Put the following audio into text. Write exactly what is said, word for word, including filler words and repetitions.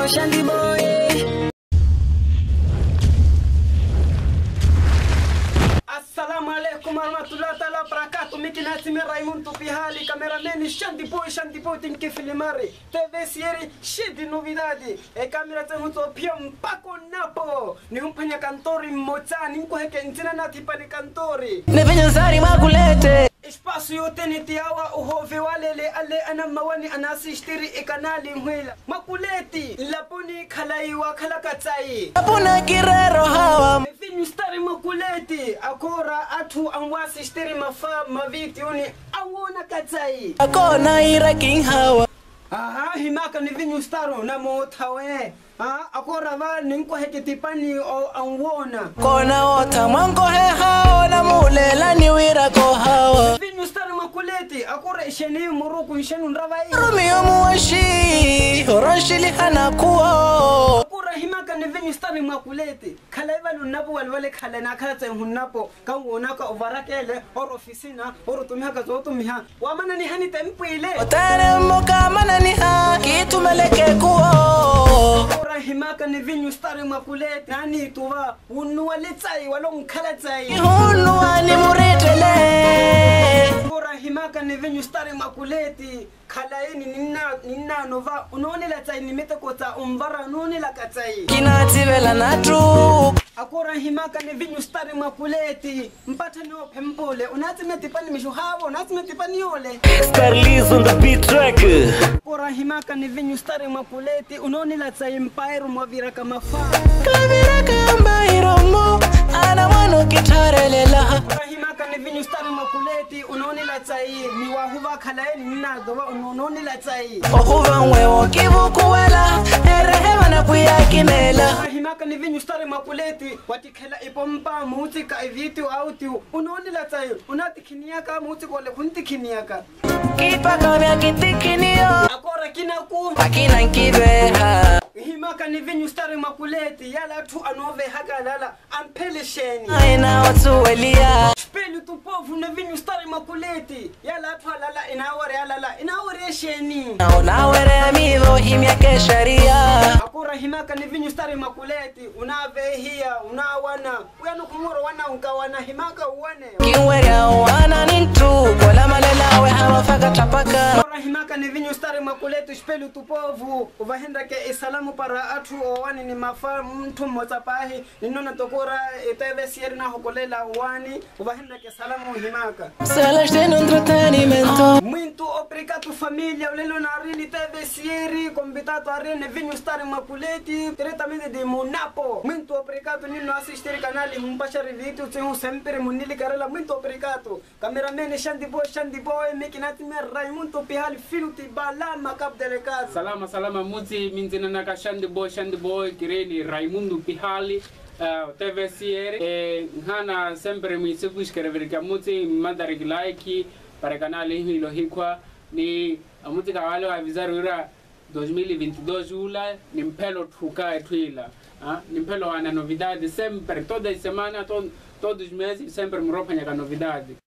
Shandy Boy. Assalamu alaikum warahmatullahi taala wabarakatuh. Miki natime Raymond Tupihali, cameraman Shandy Boy, Shandy Boy tinke filmare. T V série cheia de novidade. E camera tem to pia mpako napo. Ni umpanya kantori mmoja, ni nkoheke ntina nati pani kantori. Ne venye zari makulete. Espaço yote nitiawa uhove walele ale ana mawani anasishtiri ikanali mwila. Makuleti laponi khalaiwa khalakatai. Lapona kirero hawa. Vinyu stari makuleti akora atu amwasi shtiri mafa maviti uni awona katai. Akona ira king hawa. Aha himaka ni vinyu staro na motawe. Ah akora va ninko heke tipani o anwona. Kona ota mango he hao na mulela ni wira ko hawa. Vinyu stari makuleti akora isheni muruku ishenu nravai. Romeo muashi oranshili hanakuwa. Himaka ni venyu stari makuleti khala ivalu napo walwale khala na khala tsayi hunnapo kangona ka overakele or officina or tumihaka zotumiha wamana ni hani tempile otare moka mana ni ha kitumeleke kuo ora himaka ni venyu stari makuleti nani tuwa unwale tsayi walong khala tsayi hunwani muretele ora himaka ni venyu stari makuleti khala ini ninna ninna nova unonela tsayi nimete kota umbara nonela katsai kinati vela natu akora himaka ni vinyu stari makuleti mpata no pempole unati metipani mishuhavo unati metipani yole Starliz on the beat track akora himaka ni vinyu stari makuleti unonela tsayi mpairu mwavira kama fa kavira kamba hiromo ana wano kitarelela akora himaka ni vinyu stari makuleti unonela tsayi ni wahuva khalaeni ninadowa unonela tsayi ohuva mwewo kivukuwela erehewa na kuyakinela himaka ni vinyu stari makuleti watikela ipompa muti ka eviti auti unonela tsayi unatikiniaka muti kole kuntikiniaka kipa kamya kitikinio akora kinaku akina nkibeha himaka ni vinyu stari makuleti yala tu anove hakalala ampelesheni aina watu welia spelu tupovu na vinyu stari makuleti yala tu halala inaware halala inaware sheni unaware amivo himya ke sharia akora himaka ni vinyu stari makuleti unave hiya unawana uyanu kumuro wana unkawana himaka uwane kiweria wana nintu kola malela we hawa faka tapaka akora himaka ni vinyu stari makuleti spelu tupovu uvahenda ke isalamu para atu owani ni mafa mtu mmotapahi ninona tokora T V série na hokolela wani uvahenda ke salamu himaka salas de entretenimento muito obrigado família ulelo na rini T V série convidado a rene vinho stari makuleti diretamente de Monapo muito obrigado nino assistir canal mpasha review tenho sempre munili karela muito obrigado cameraman Shandy Boy Shandy Boy mekinati me Raymond Tupihali filho de balama cap delegado salama salama muti minzina na Shandy Boy Shandy Boy kireni Raymond Tupihali Uh, T V série e hana sempre mi seguis iscrever muti mandare like para canal hilo hikwa ni muti kawalo avisar ura dois mil e vinte e dois ula ni mpelo tuka etwila ah ni mpelo ana novidade sempre toda semana to, todos os meses sempre me ropa novidade.